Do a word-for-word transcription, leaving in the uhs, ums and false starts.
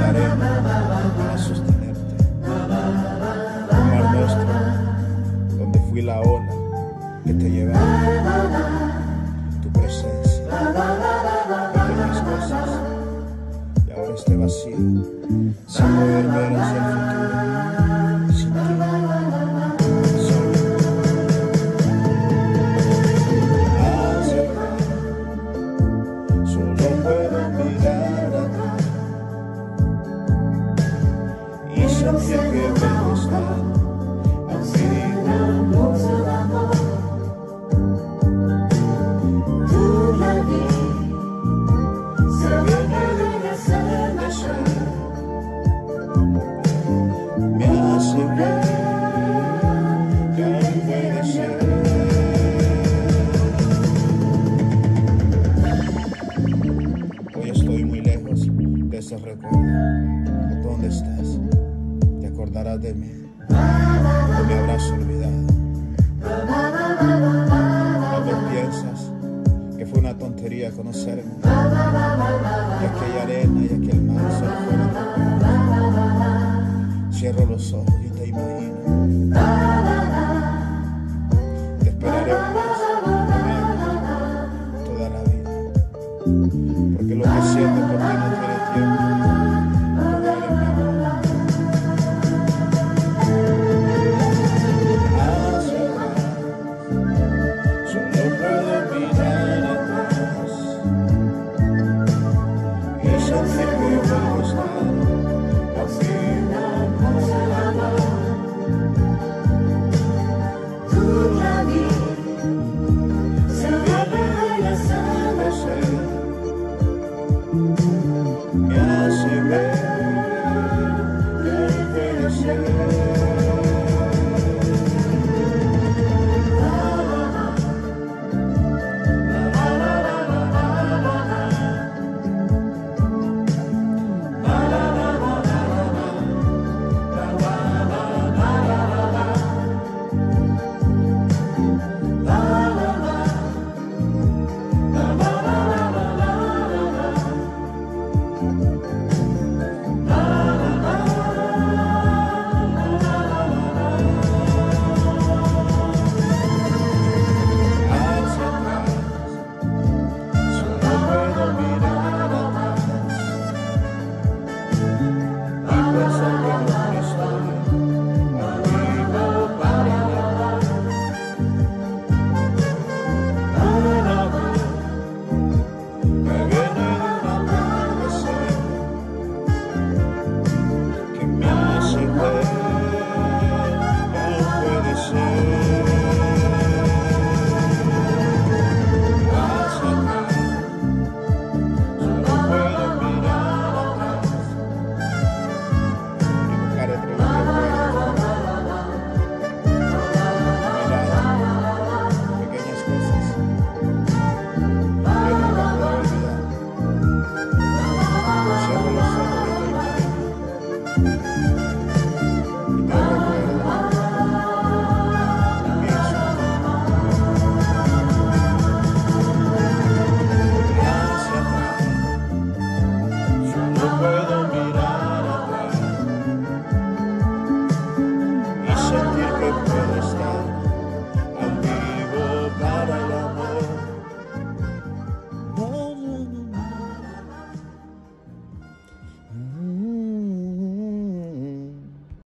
arena para sostenerte. Un mar nuestro donde fui la ola que te llevaba. Tu presencia, pequeñas cosas, y ahora esté vacía, sin poder ver hacia el futuro, sin ti, solo. Hacia atrás, solo puedo mirar atrás y sentir que puedo estar contigo. Me hace ver que aún puede ser. Hoy estoy muy lejos de ese recuerdo. ¿Dónde estás? Te acordarás de mí, o me habrás olvidado. Tal vez piensas que fue una tontería conocerme, y aquella arena y aquel mar solo fueron recuerdos. Cierro los ojos y te imagino. Te esperaré pues, toda la vida, porque lo que siento por ti no tiene tiempo. Tú eres mi amor. Hacia atrás, solo puedo mirar atrás y sentir que vuelvo a estar contigo. Me hace ver que puede ser. Cierro los ojos y te imagino.